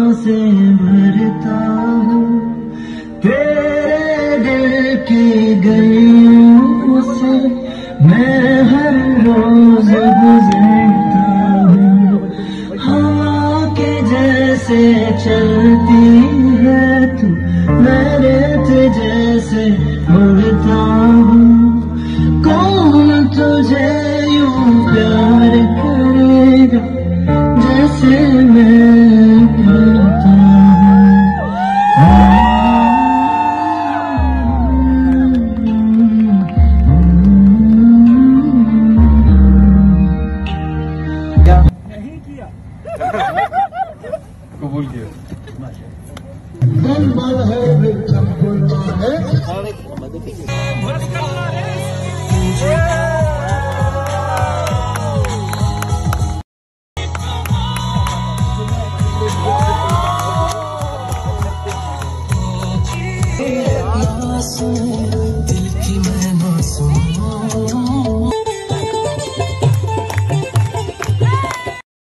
से भरता हूँ, तेरे दिल की गलियों से मैं हर रोज गुजरता हूँ। हवा के जैसे चलती है तू, मैं रेत जैसे उड़ता हूँ। कौन तुझे यूं प्यार करेगा जैसे मैं करता हूँ। नहीं किया कबूल किया। है